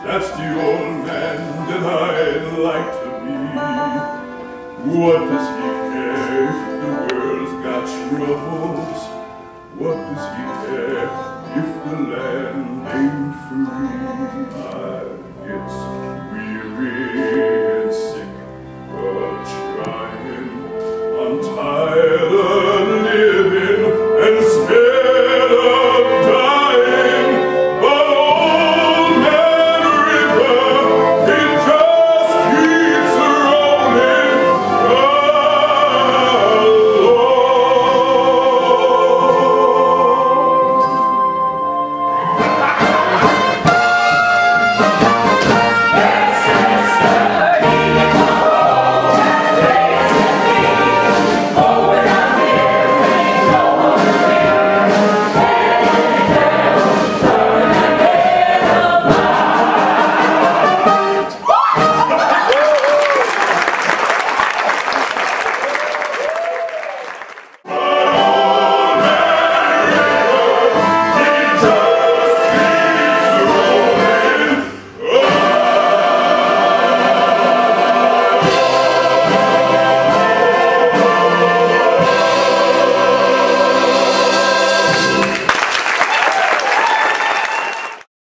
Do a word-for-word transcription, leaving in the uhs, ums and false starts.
That's the old man that I'd like to be. What does he care if the world's got troubles? What does he care if the land ain't free?